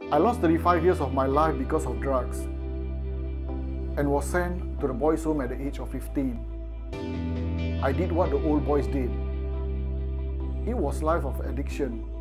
I lost 35 years of my life because of drugs and was sent to the boys' home at the age of 15. I did what the old boys did. It was life of addiction.